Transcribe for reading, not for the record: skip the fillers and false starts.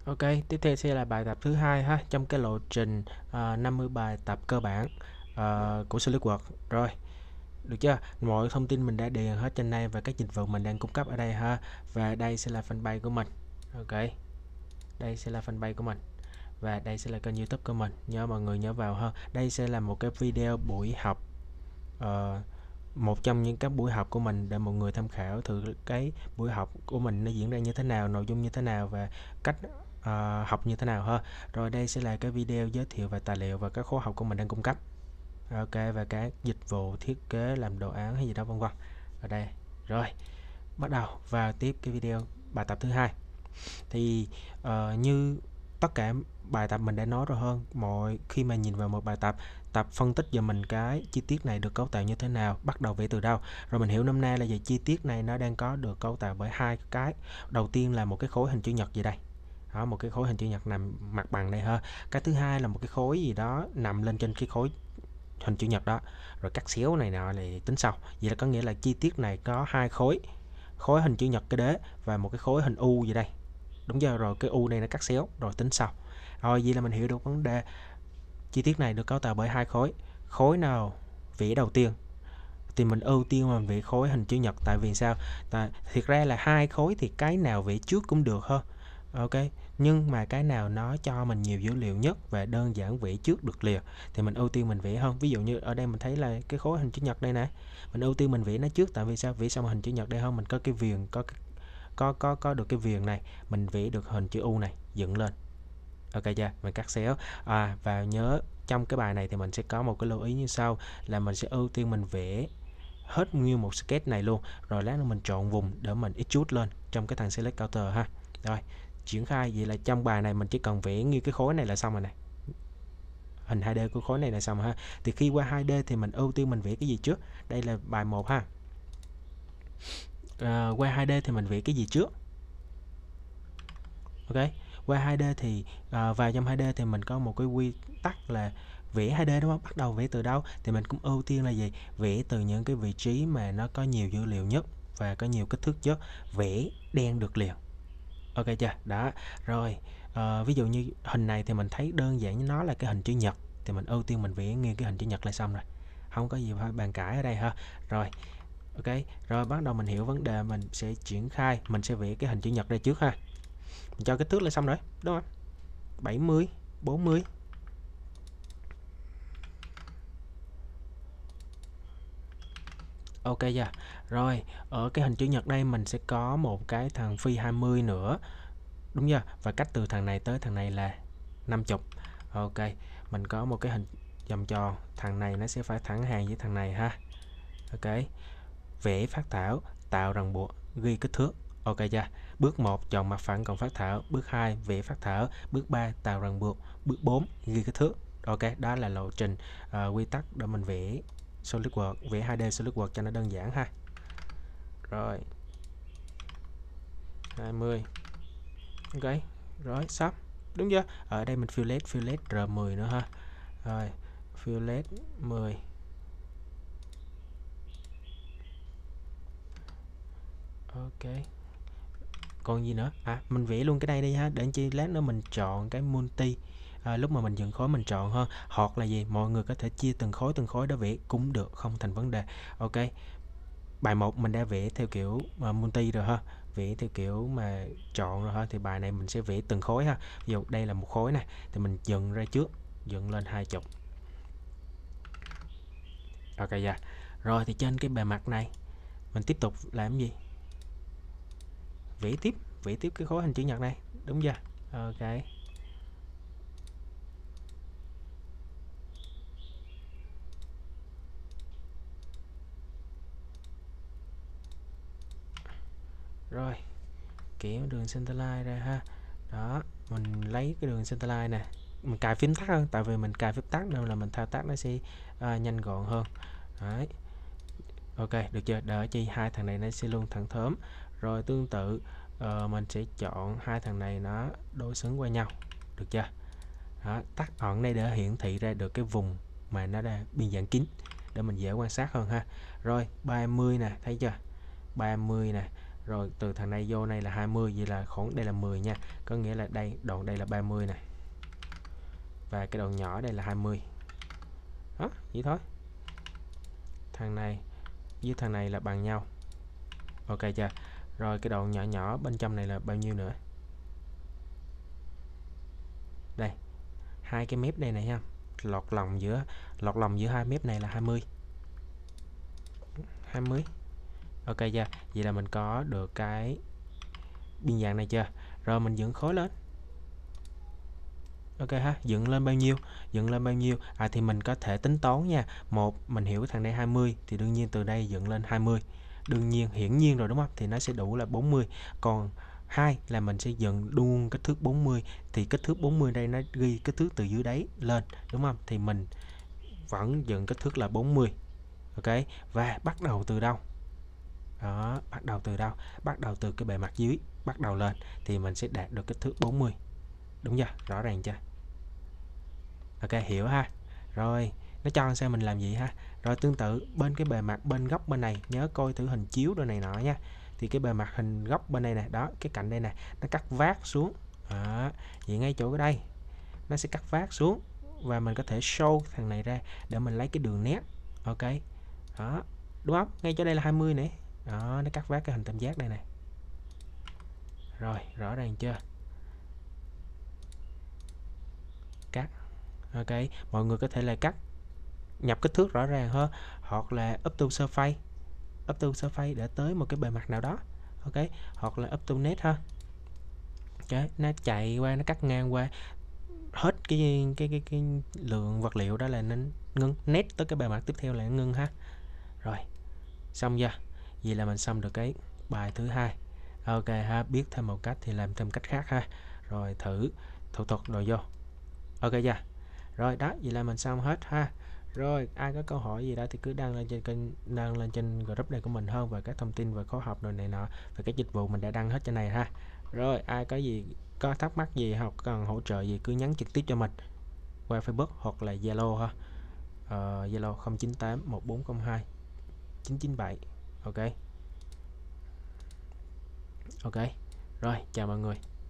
Ok, tiếp theo sẽ là bài tập thứ hai ha, trong cái lộ trình 50 bài tập cơ bản của SolidWorks. Rồi, được chưa? Mọi thông tin mình đã điền hết trên đây và các dịch vụ mình đang cung cấp ở đây ha. Và đây sẽ là fanpage của mình. Ok, đây sẽ là fanpage của mình. Và đây sẽ là kênh YouTube của mình. Nhớ mọi người nhớ vào ha. Đây sẽ là một cái video buổi học, ờ, một trong những các buổi học của mình để mọi người tham khảo thử cái buổi học của mình nó diễn ra như thế nào, nội dung như thế nào và cách học như thế nào ha. Rồi đây sẽ là cái video giới thiệu về tài liệu và các khóa học của mình đang cung cấp. Ok, và các dịch vụ thiết kế làm đồ án hay gì đó vân vân. Ở đây. Rồi, bắt đầu vào tiếp cái video bài tập thứ hai. Thì như tất cả bài tập mình đã nói rồi hơn, khi mà nhìn vào một bài tập, tập phân tích giùm mình cái chi tiết này được cấu tạo như thế nào, bắt đầu vẽ từ đâu, rồi mình hiểu nôm na là về chi tiết này nó đang có được cấu tạo bởi hai cái. Đầu tiên là một cái khối hình chữ nhật gì đây đó, một cái khối hình chữ nhật nằm mặt bằng đây ha. Cái thứ hai là một cái khối gì đó nằm lên trên cái khối hình chữ nhật đó, rồi cắt xéo này nọ thì tính sau. Vậy là có nghĩa là chi tiết này có hai khối, khối hình chữ nhật cái đế và một cái khối hình u gì đây, đúng chưa? Rồi cái u này nó cắt xéo rồi tính sau. Rồi vậy là mình hiểu được vấn đề. Chi tiết này được cấu tạo bởi hai khối. Khối nào vẽ đầu tiên thì mình ưu tiên mình vẽ khối hình chữ nhật. Tại vì sao? Thiệt ra là hai khối thì cái nào vẽ trước cũng được hơn. Ok, nhưng mà cái nào nó cho mình nhiều dữ liệu nhất và đơn giản vẽ trước được liền thì mình ưu tiên mình vẽ hơn. Ví dụ như ở đây mình thấy là cái khối hình chữ nhật đây nè, mình ưu tiên mình vẽ nó trước. Tại vì sao? Vẽ xong hình chữ nhật đây hơn, mình có cái viền, có được cái viền này, mình vẽ được hình chữ U này dựng lên. Ok chưa? Mình cắt xéo. Và nhớ trong cái bài này thì mình sẽ có một cái lưu ý như sau, là mình sẽ ưu tiên mình vẽ hết nguyên một sketch này luôn, rồi lát nữa mình chọn vùng để mình extrude lên trong cái thằng select counter ha. Rồi, triển khai. Vậy là trong bài này mình chỉ cần vẽ như cái khối này là xong rồi này, hình 2D của khối này là xong rồi ha. Thì khi qua 2D thì mình ưu tiên mình vẽ cái gì trước? Đây là bài 1 ha. Qua 2D thì mình vẽ cái gì trước? Ok, qua 2D thì vào trong 2D thì mình có một cái quy tắc là vẽ 2D đúng không? Bắt đầu vẽ từ đâu? Thì mình cũng ưu tiên là gì? Vẽ từ những cái vị trí mà nó có nhiều dữ liệu nhất và có nhiều kích thước nhất, vẽ đen được liền. Ok chưa? Đó. Rồi, ví dụ như hình này thì mình thấy đơn giản nó là cái hình chữ nhật thì mình ưu tiên mình vẽ nguyên cái hình chữ nhật là xong rồi. Không có gì phải bàn cãi ở đây ha. Rồi, ok. Rồi bắt đầu mình hiểu vấn đề, mình sẽ triển khai, mình sẽ vẽ cái hình chữ nhật đây trước ha. Mình cho kích thước là xong rồi, đúng không? 70, 40. Ok chưa? Rồi, ở cái hình chữ nhật đây mình sẽ có một cái thằng phi 20 nữa, đúng chưa? Và cách từ thằng này tới thằng này là 50. Ok, mình có một cái hình vòng tròn, thằng này nó sẽ phải thẳng hàng với thằng này ha. Ok, vẽ phác thảo, tạo ràng buộc, ghi kích thước. Ok chưa? Bước 1 chọn mặt phẳng cộng phác thảo, bước 2 vẽ phác thảo, bước 3 tạo ràng buộc, bước 4 ghi kích thước. Ok, đó là lộ trình quy tắc để mình vẽ SolidWorks, vẽ 2D SolidWorks cho nó đơn giản ha. Rồi, 20. Ok, rồi sắp, đúng chưa? Ở đây mình fillet R10 nữa ha. Rồi, fillet 10. Ok, còn gì nữa? Mình vẽ luôn cái đây đi ha, để chi lát nữa mình chọn cái multi. Lúc mà mình dựng khối mình chọn hơn, hoặc là gì mọi người có thể chia từng khối đó vẽ cũng được, không thành vấn đề. Ok, bài 1 mình đã vẽ theo kiểu multi rồi ha, vẽ theo kiểu mà chọn rồi ha. Thì bài này mình sẽ vẽ từng khối ha. Ví dụ đây là một khối này thì mình dựng ra trước, dựng lên 20. Ok dạ. Rồi thì trên cái bề mặt này mình tiếp tục làm gì? Vẽ tiếp cái khối hình chữ nhật này, đúng chưa? Ok. Rồi, kéo đường centerline ra ha. Đó, mình lấy cái đường centerline nè, mình cài phím tắt hơn, tại vì mình cài phím tắt nên là mình thao tác nó sẽ nhanh gọn hơn. Đấy. Ok, được chưa? Đỡ chi hai thằng này nó sẽ luôn thẳng thớm. Rồi tương tự mình sẽ chọn hai thằng này nó đối xứng qua nhau, được chưa? Đó, tắt ẩn đây để hiển thị ra được cái vùng mà nó đã biên dạng kín để mình dễ quan sát hơn ha. Rồi 30 nè, thấy chưa? 30 nè, Rồi từ thằng này vô này là 20, vậy là khoảng đây là 10 nha. Có nghĩa là đây, đoạn đây là 30 này. Và cái đoạn nhỏ đây là 20. Đó, vậy thôi. Thằng này với thằng này là bằng nhau. Ok chưa? Rồi cái đoạn nhỏ nhỏ bên trong này là bao nhiêu nữa? Đây, hai cái mép đây này ha. Lọt lòng giữa hai mép này là 20. 20. Ok chưa? Vậy là mình có được cái biên dạng này chưa? Rồi mình dựng khối lên. Ok ha, dựng lên bao nhiêu? Dựng lên bao nhiêu? Thì mình có thể tính toán nha. Một, mình hiểu thằng đây 20 thì đương nhiên từ đây dựng lên 20. Đương nhiên, hiển nhiên rồi đúng không? Thì nó sẽ đủ là 40. Còn hai là mình sẽ dựng luôn kích thước 40, thì kích thước 40 đây nó ghi kích thước từ dưới đáy lên, đúng không? Thì mình vẫn dựng kích thước là 40. Ok, và bắt đầu từ đâu? Đó, bắt đầu từ đâu? Bắt đầu từ cái bề mặt dưới, bắt đầu lên thì mình sẽ đạt được kích thước 40. Đúng chưa? Rõ ràng chưa? Ok, hiểu ha. Rồi, nó cho sao mình làm gì ha. Rồi tương tự bên cái bề mặt bên góc bên này, nhớ coi thử hình chiếu rồi này nọ nha. Thì cái bề mặt hình góc bên đây nè, đó, cái cạnh đây nè, nó cắt vát xuống. Đó, vậy ngay chỗ ở đây nó sẽ cắt vát xuống, và mình có thể show thằng này ra để mình lấy cái đường nét. Ok. Đó, đúng không? Ngay chỗ đây là 20 nè. Đó, nó cắt vát cái hình tam giác đây này. Rồi, rõ ràng chưa? Cắt. Ok, mọi người có thể là cắt nhập kích thước rõ ràng hơn, hoặc là up to surface để tới một cái bề mặt nào đó. Ok, hoặc là up to net ha. Ok, nó chạy qua, nó cắt ngang qua hết cái lượng vật liệu đó là nên ngưng, net tới cái bề mặt tiếp theo là ngưng ha. Rồi, xong chưa? Vậy là mình xong được cái bài thứ hai. Ok ha, biết thêm một cách thì làm thêm cách khác ha. Rồi thử thủ thuật rồi vô. Ok chưa? Rồi đó, vậy là mình xong hết ha. Rồi, ai có câu hỏi gì đó thì cứ đăng lên trên kênh, đăng lên trên group này của mình hơn, và các thông tin về khóa học rồi này nọ, và các dịch vụ mình đã đăng hết trên này ha. Rồi, ai có gì có thắc mắc gì hoặc cần hỗ trợ gì cứ nhắn trực tiếp cho mình qua Facebook hoặc là Zalo ha. Zalo 098 1402 997. Ok. Ok. Rồi, chào mọi người.